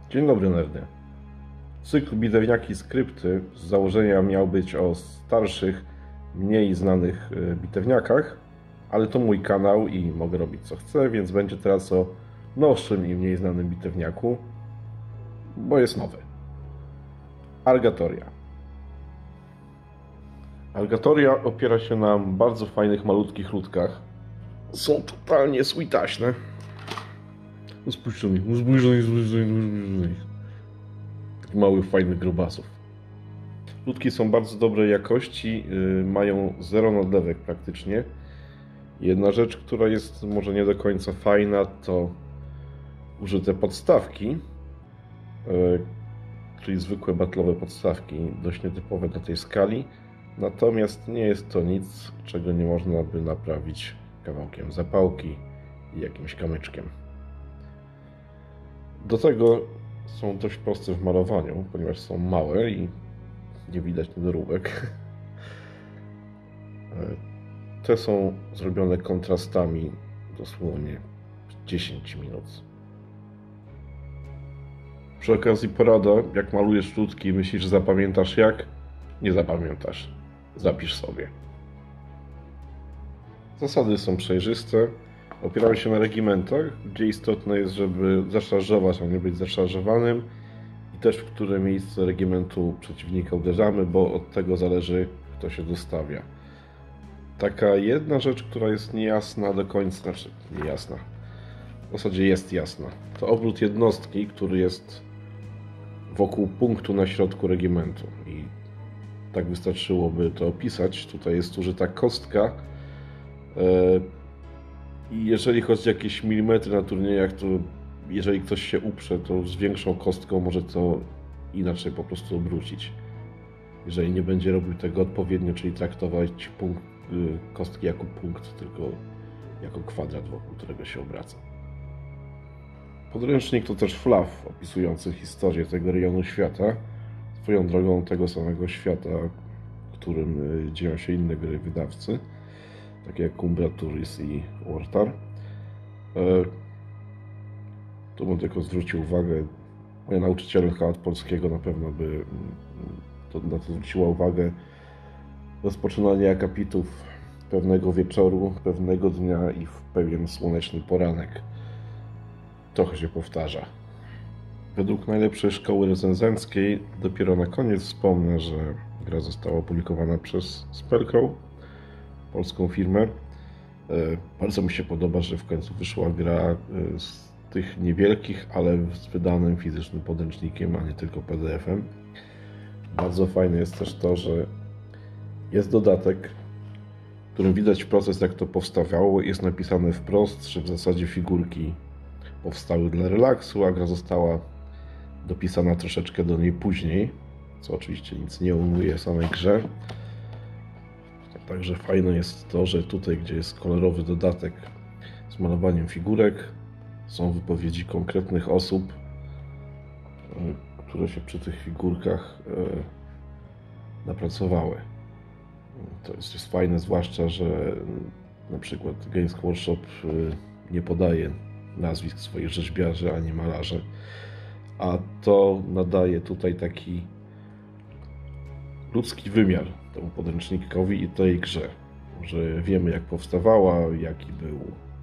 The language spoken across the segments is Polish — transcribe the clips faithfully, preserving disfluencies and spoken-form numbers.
Dzień dobry, nerdy. Cykl Bitewniaki Skrypty z założenia miał być o starszych, mniej znanych bitewniakach, ale to mój kanał i mogę robić co chcę, więc będzie teraz o nowszym i mniej znanym bitewniaku, bo jest nowy. Argatoria. Argatoria opiera się na bardzo fajnych, malutkich ludkach. Są totalnie sweetaśne. Spójrz na nich, spójrz na nich, spójrz na nich. Małych, fajnych grubasów. Ludki są bardzo dobrej jakości, yy, mają zero nadlewek praktycznie. Jedna rzecz, która jest może nie do końca fajna, to użyte podstawki, yy, czyli zwykłe battle'owe podstawki, dość nietypowe dla tej skali. Natomiast nie jest to nic, czego nie można by naprawić kawałkiem zapałki i jakimś kamyczkiem. Do tego są dość proste w malowaniu, ponieważ są małe i nie widać niedoróbek. Te są zrobione kontrastami dosłownie dziesięć minut. Przy okazji porada, jak malujesz ludki i myślisz, że zapamiętasz jak? Nie zapamiętasz. Zapisz sobie. Zasady są przejrzyste. Opierają się na regimentach, gdzie istotne jest, żeby zaszarżować, a nie być zaszarżowanym, i też w które miejsce regimentu przeciwnika uderzamy, bo od tego zależy, kto się dostawia. Taka jedna rzecz, która jest niejasna do końca, znaczy niejasna, w zasadzie jest jasna, to obrót jednostki, który jest wokół punktu na środku regimentu, i tak wystarczyłoby to opisać. Tutaj jest użyta kostka. I jeżeli chodzi o jakieś milimetry na turniejach, to jeżeli ktoś się uprze, to z większą kostką może to inaczej po prostu obrócić. Jeżeli nie będzie robił tego odpowiednio, czyli traktować punkt, kostki jako punkt, tylko jako kwadrat, wokół którego się obraca. Podręcznik to też fluff opisujący historię tego rejonu świata, swoją drogą tego samego świata, w którym dzieją się inne gry wydawcy, takie jak Umbra Turis i Wartar. Tu bym tylko zwrócił uwagę, moja nauczycielka od polskiego na pewno by to, na to zwróciła uwagę. Rozpoczynanie akapitów pewnego wieczoru, pewnego dnia i w pewien słoneczny poranek. Trochę się powtarza. Według najlepszej szkoły recenzenckiej dopiero na koniec wspomnę, że gra została opublikowana przez Spellcrow, polską firmę. Bardzo mi się podoba, że w końcu wyszła gra z tych niewielkich, ale z wydanym fizycznym podręcznikiem, a nie tylko P D F-em. Bardzo fajne jest też to, że jest dodatek, w którym widać proces, jak to powstawało. Jest napisane wprost, że w zasadzie figurki powstały dla relaksu, a gra została dopisana troszeczkę do niej później, co oczywiście nic nie ujmuje samej grze. Także fajne jest to, że tutaj, gdzie jest kolorowy dodatek z malowaniem figurek, są wypowiedzi konkretnych osób, które się przy tych figurkach napracowały. To jest, jest fajne, zwłaszcza, że na przykład Games Workshop nie podaje nazwisk swoich rzeźbiarzy ani malarzy, a to nadaje tutaj taki ludzki wymiar temu podręcznikowi i tej grze, że wiemy, jak powstawała, jaki był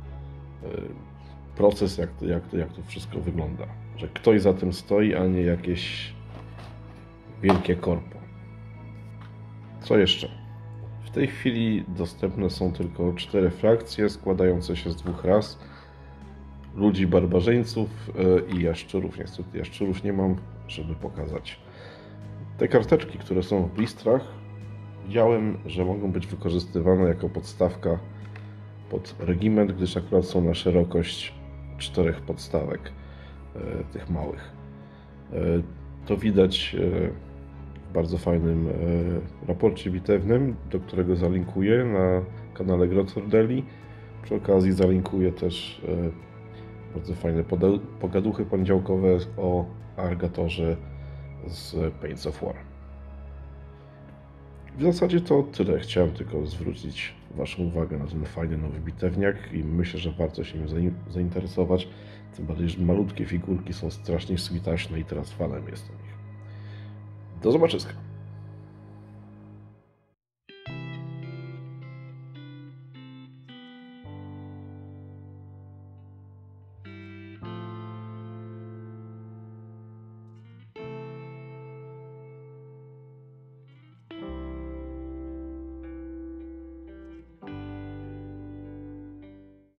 proces, jak to, jak to, jak to wszystko wygląda, że ktoś za tym stoi, a nie jakieś wielkie korpo. Co jeszcze? W tej chwili dostępne są tylko cztery frakcje składające się z dwóch ras: ludzi barbarzyńców i jaszczurów. Niestety jaszczurów nie mam, żeby pokazać. Te karteczki, które są w blistrach, widziałem, że mogą być wykorzystywane jako podstawka pod regiment, gdyż akurat są na szerokość czterech podstawek, e, tych małych. E, to widać e, w bardzo fajnym e, raporcie bitewnym, do którego zalinkuję na kanale Grotordeli. Przy okazji zalinkuję też e, bardzo fajne pogaduchy poniedziałkowe o Argatorze z Paints of War. W zasadzie to tyle. Chciałem tylko zwrócić Waszą uwagę na ten fajny nowy bitewniak i myślę, że warto się nim zainteresować. Tym bardziej, że malutkie figurki są strasznie switaśne i teraz fanem jestem ich. Do zobaczyska.